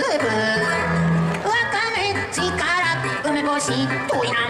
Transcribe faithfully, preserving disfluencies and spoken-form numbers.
ープわかめ力梅干しといな